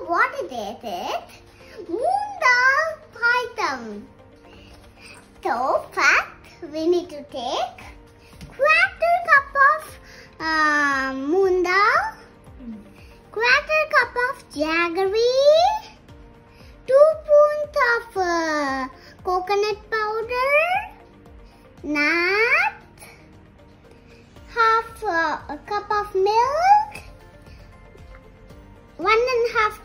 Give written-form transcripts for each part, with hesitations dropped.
what it is moong dal paitam. So first we need to take quarter cup of moong dal, quarter cup of jaggery, 2 spoons of coconut powder, nuts, half a cup of milk, 1.5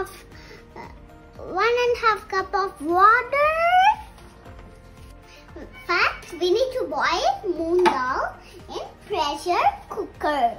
cup of water. First, we need to boil moong dal in pressure cooker.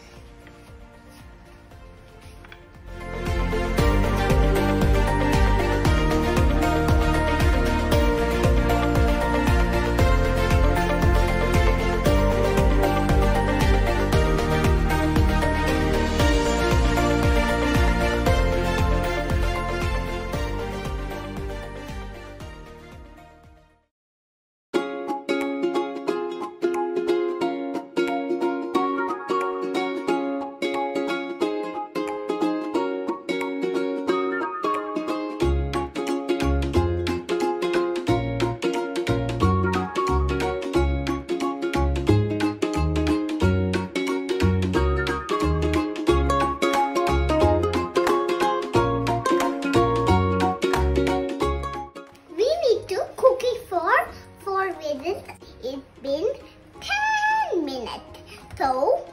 It's been 10 minutes. So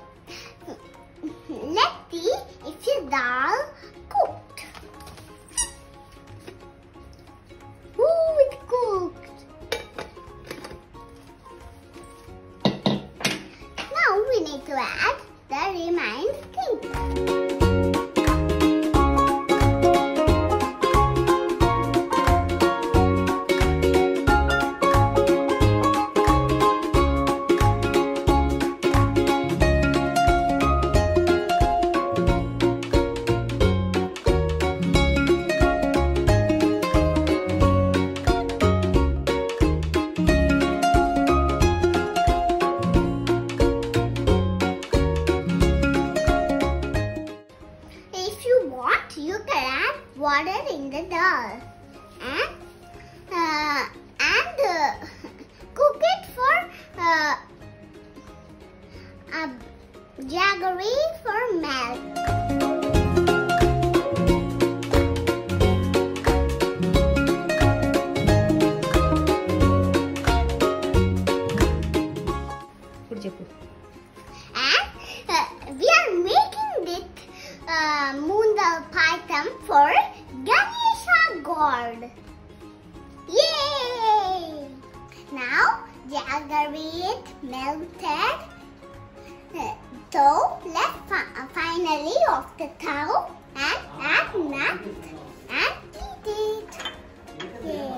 let's see if the dal cooked. Ooh, it's cooked. Now we need to add the remaining things. You can add water in the dal and cook it for jaggery for melt. And we are making this moong dal paitam for Ganesha God. Yay! Now jaggery is melted. So let's finally off the stove and add nuts and eat it. Yay!